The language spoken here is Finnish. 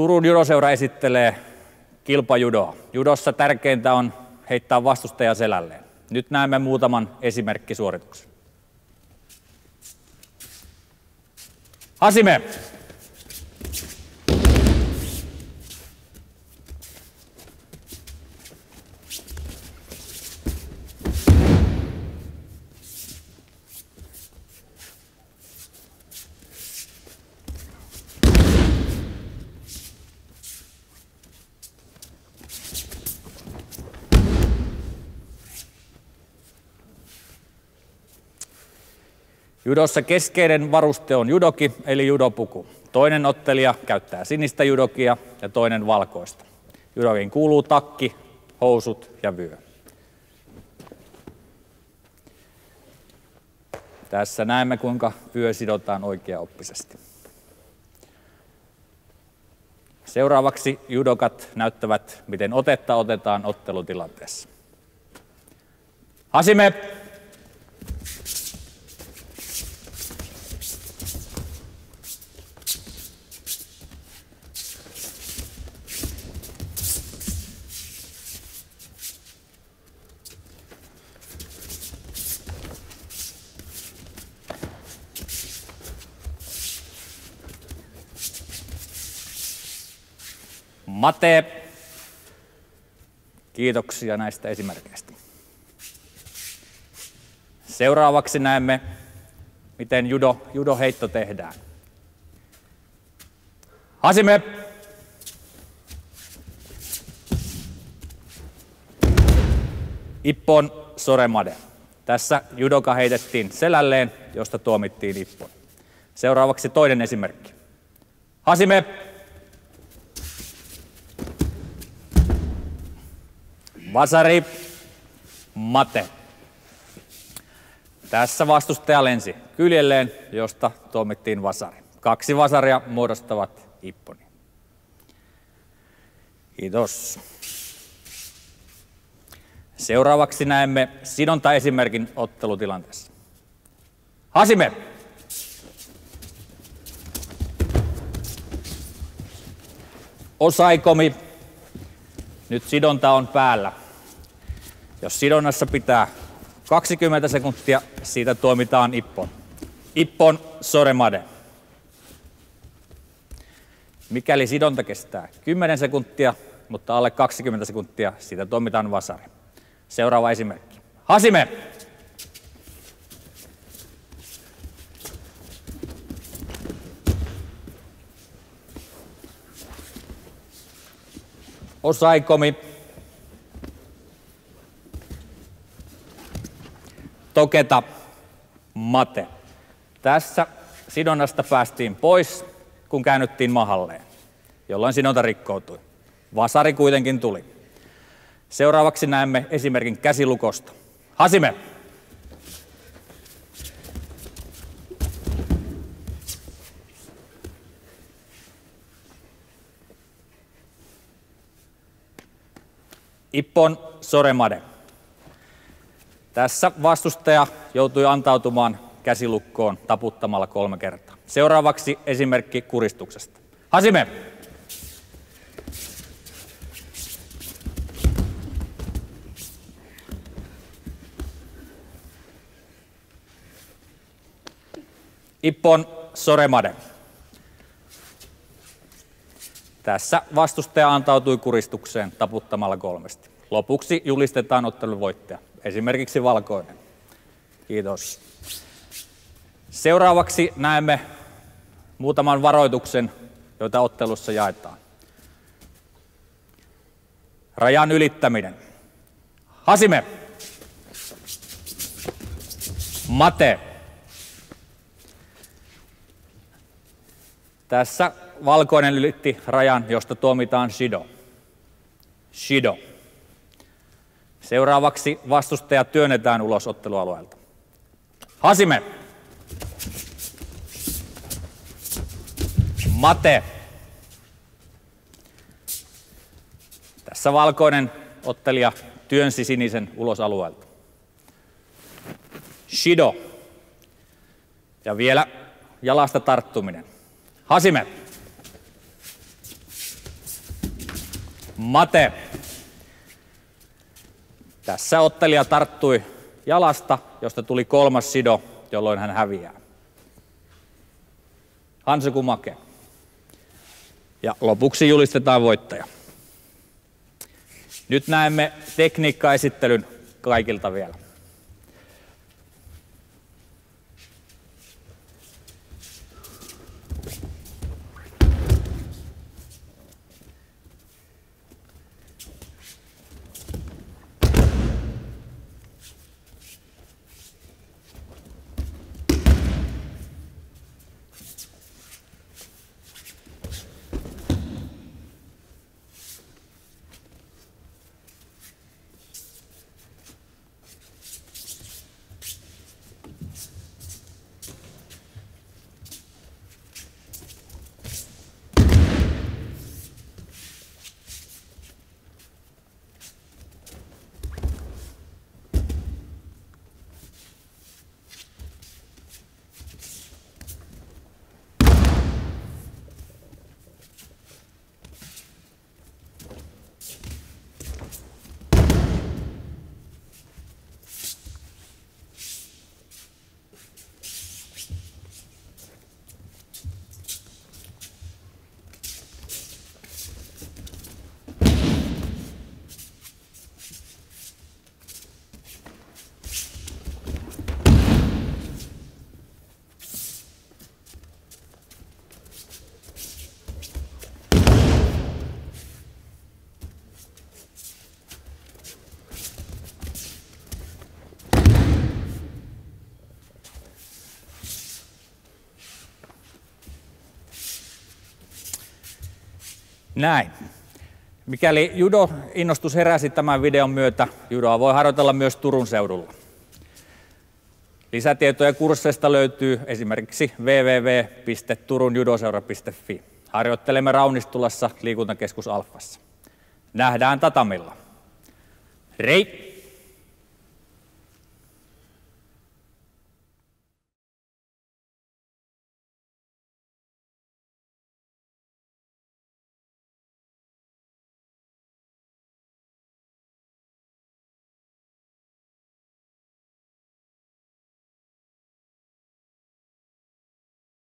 Turun judoseura esittelee kilpajudoa. Judossa tärkeintä on heittää vastustaja selälleen. Nyt näemme muutaman esimerkkisuorituksen. Hasime! Judossa keskeinen varuste on judoki eli judopuku. Toinen ottelija käyttää sinistä judokia ja toinen valkoista. Judokiin kuuluu takki, housut ja vyö. Tässä näemme, kuinka vyö sidotaan oikeaoppisesti. Seuraavaksi judokat näyttävät, miten otetta otetaan ottelutilanteessa. Hasime! Mate. Kiitoksia näistä esimerkkeistä. Seuraavaksi näemme, miten judoheitto tehdään. Hasime. Ippon soremade. Tässä judoka heitettiin selälleen, josta tuomittiin ippon. Seuraavaksi toinen esimerkki. Hasime. Vasari, mate. Tässä vastustaja lensi kyljelleen, josta tuomittiin vasari. 2 vasaria muodostavat ipponi. Kiitos. Seuraavaksi näemme sidontaesimerkin ottelutilanteessa. Hasime. Osaikomi. Nyt sidonta on päällä. Jos sidonnassa pitää 20 sekuntia, siitä tuomitaan ippon. Ippon soremade. Mikäli sidonta kestää 10 sekuntia, mutta alle 20 sekuntia, siitä tuomitaan vasari. Seuraava esimerkki. Hasime. Osaikomi. Toketa, mate. Tässä sidonnasta päästiin pois, kun käännyttiin mahalleen, jolloin sidonta rikkoutui. Vasari kuitenkin tuli. Seuraavaksi näemme esimerkin käsilukosta. Hasime. Ippon soremade. Tässä vastustaja joutui antautumaan käsilukkoon taputtamalla 3 kertaa. Seuraavaksi esimerkki kuristuksesta. Hasime. Ippon soremade. Tässä vastustaja antautui kuristukseen taputtamalla 3. Lopuksi julistetaan ottelun voittaja, esimerkiksi valkoinen. Kiitos. Seuraavaksi näemme muutaman varoituksen, joita ottelussa jaetaan. Rajan ylittäminen. Hasime. Mate. Tässä valkoinen ylitti rajan, josta tuomitaan shido. Shido. Seuraavaksi vastustaja työnnetään ulos ottelualueelta. Hasime. Mate. Tässä valkoinen ottelija työnsi sinisen ulos alueelta. Shido. Ja vielä jalasta tarttuminen. Hasime. Mate. Tässä ottelija tarttui jalasta, josta tuli 3. sido, jolloin hän häviää. Hanseku Make. Ja lopuksi julistetaan voittaja. Nyt näemme tekniikkaesittelyn kaikilta vielä. Näin. Mikäli judo-innostus heräsi tämän videon myötä, judoa voi harjoitella myös Turun seudulla. Lisätietoja kursseista löytyy esimerkiksi www.turunjudoseura.fi. Harjoittelemme Raunistulassa liikuntakeskus Alfassa. Nähdään tatamilla. Rei!